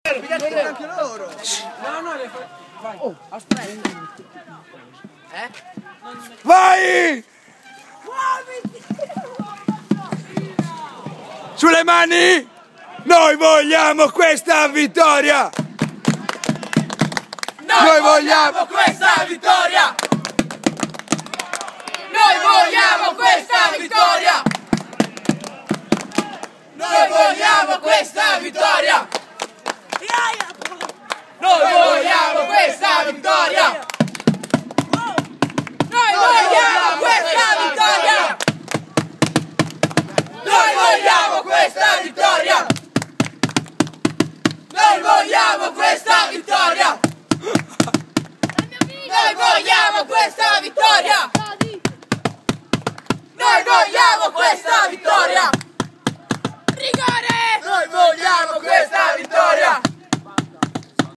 Pigliate anche loro. No, le fai. Vai. Oh, aspetta. Vai! Sulle mani! Noi vogliamo questa vittoria! Noi vogliamo questa vittoria! Noi vogliamo questa vittoria! Noi vogliamo questa vittoria! Noi vogliamo questa vittoria! Noi vogliamo questa vittoria! Noi vogliamo questa vittoria! Noi vogliamo questa vittoria! Noi vogliamo questa vittoria! Noi vogliamo questa vittoria!